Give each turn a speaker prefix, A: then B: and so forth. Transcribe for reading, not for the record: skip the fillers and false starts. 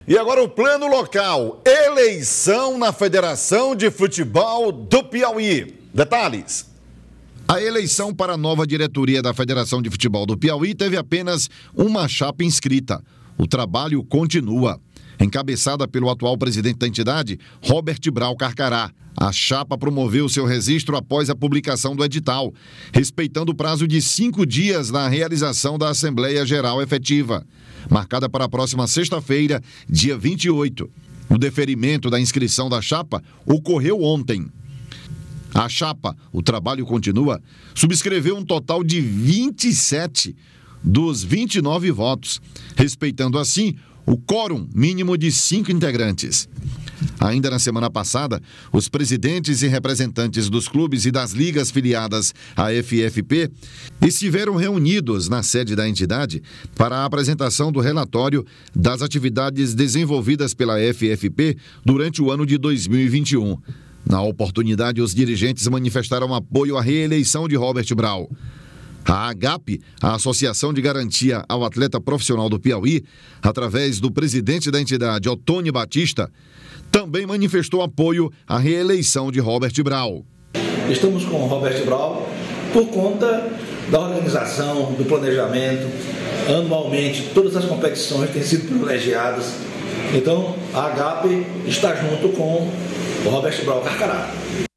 A: E agora o plano local, eleição na Federação de Futebol do Piauí. Detalhes.
B: A eleição para a nova diretoria da Federação de Futebol do Piauí teve apenas uma chapa inscrita. O trabalho continua. Encabeçada pelo atual presidente da entidade, Robert Brau Carcará. A chapa promoveu seu registro após a publicação do edital, respeitando o prazo de 5 dias na realização da Assembleia Geral efetiva, marcada para a próxima sexta-feira, dia 28. O deferimento da inscrição da chapa ocorreu ontem. A chapa, o trabalho continua, subscreveu um total de 27 dos 29 votos, respeitando assim o quórum mínimo de 5 integrantes. Ainda na semana passada, os presidentes e representantes dos clubes e das ligas filiadas à FFP estiveram reunidos na sede da entidade para a apresentação do relatório das atividades desenvolvidas pela FFP durante o ano de 2021. Na oportunidade, os dirigentes manifestaram apoio à reeleição de Robert Brau. A AGAP, a Associação de Garantia ao Atleta Profissional do Piauí, através do presidente da entidade, Otônio Batista, também manifestou apoio à reeleição de Robert Brau.
C: Estamos com o Robert Brau por conta da organização, do planejamento. Anualmente, todas as competições têm sido privilegiadas. Então, a AGAP está junto com o Robert Brau Carcará.